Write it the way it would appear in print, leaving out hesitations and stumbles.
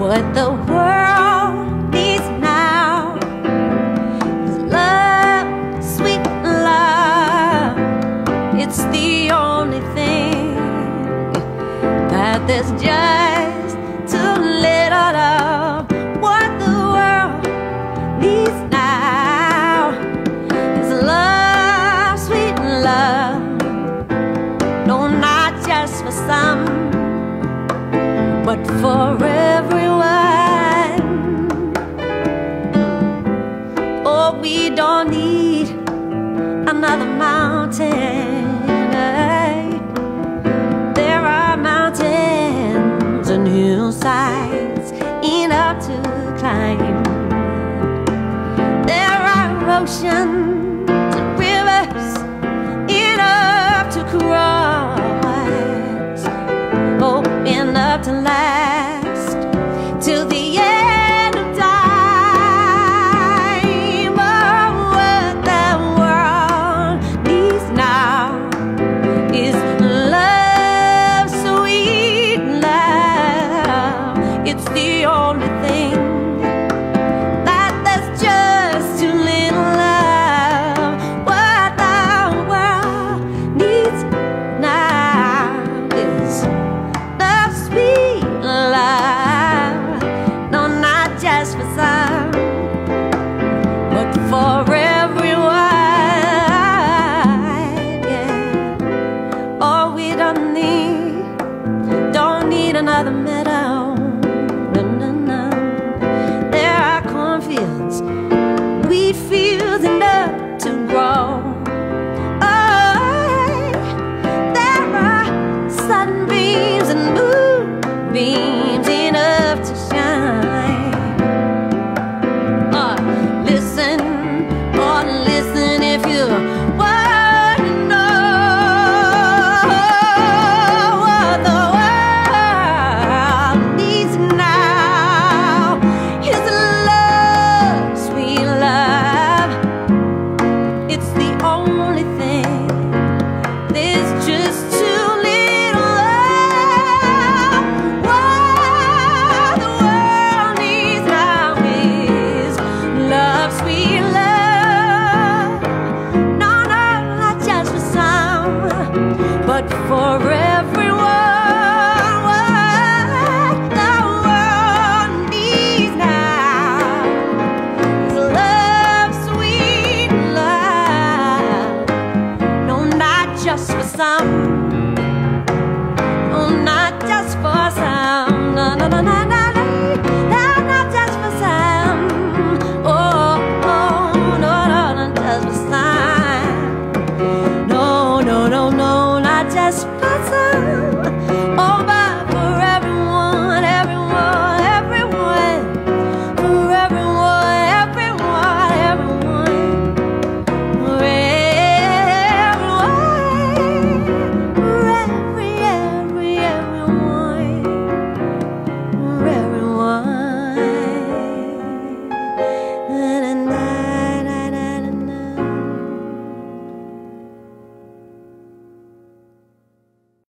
What the world needs now is love, sweet love. It's the only thing that there's just too little of. What the world needs now is love, sweet love. No, not just for some, but for everyone. Oh, we don't need another mountain. There are mountains and hillsides enough to climb. There are oceans and rivers enough to cross. Oh, enough to last till the end of time. Oh, what the world needs now is love, sweet love. It's the only thing that there's just too little of. What the world needs now is love, sweet love. No, not just for some, but for everyone. Yeah. Oh, we don't need another medal.